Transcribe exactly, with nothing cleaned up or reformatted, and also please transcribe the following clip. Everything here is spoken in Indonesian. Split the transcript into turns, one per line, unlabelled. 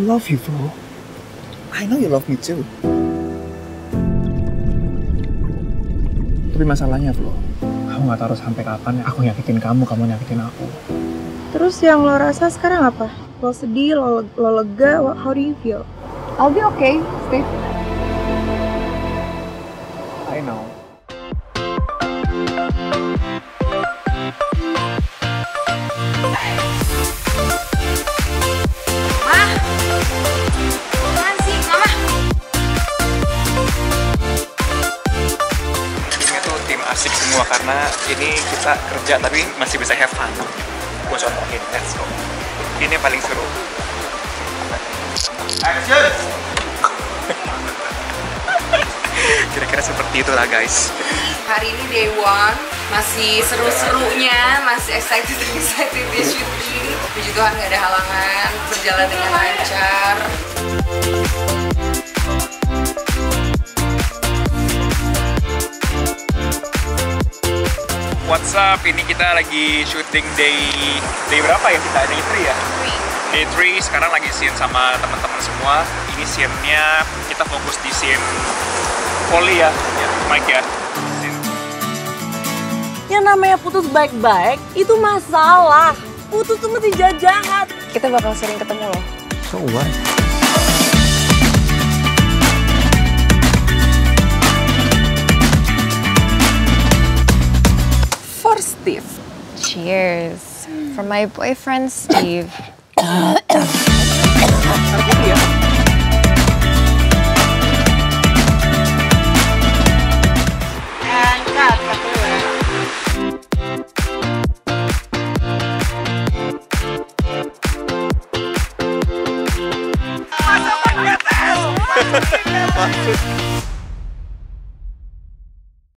love you, Flo. I know you love me too. Tapi masalahnya, Flo, aku nggak tahu sampai kapan aku nyakitin kamu, kamu nyakitin aku.
Terus yang lo rasa sekarang apa? Lo sedih, lo, lo lega, how do you feel?
I'll be okay, Steve.
I know.
Mah, apaan sih, Mama?
Ini tuh tim asik semua karena ini kita kerja tapi masih bisa have fun. Gue contohin, let's go. Ini yang paling seru. Action! Kira-kira seperti itulah guys.
Hari ini day one, masih seru-serunya, masih excited-excited di syuting. Puji Tuhan gak ada halangan, berjalan dengan lancar.
What's up? Ini kita lagi syuting day day berapa ya kita? Day three ya? Day three, sekarang lagi scene sama teman-teman semua. Ini scene-nya kita fokus di scene volley ya, ya Mike ya. Scene.
Yang namanya putus baik-baik itu masalah. Putus tuh mesti jahat.
Kita bakal sering ketemu loh.
So what?
For Steve. Cheers. For my boyfriend Steve.
Masuk.